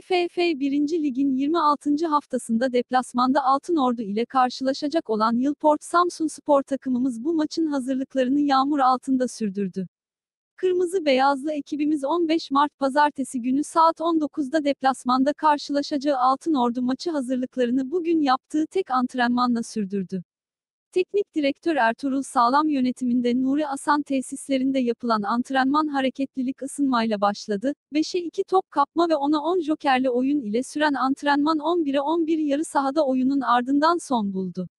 TFF 1. Ligin 26. haftasında deplasmanda Altinordu ile karşılaşacak olan Yılport Samsunspor Takımımız bu maçın hazırlıklarını Yağmur altında sürdürdü. Kırmızı beyazlı ekibimiz 15 Mart Pazartesi günü saat 19'da deplasmanda karşılaşacağı Altinordu maçı hazırlıklarını bugün yaptığı tek antrenmanla sürdürdü. Teknik direktör Ertuğrul Sağlam yönetiminde Nuri Asan tesislerinde yapılan antrenman hareketlilik ısınmayla başladı. 5'e 2 top kapma ve 10'a 10 jokerli oyun ile süren antrenman 11'e 11 yarı sahada oyunun ardından son buldu.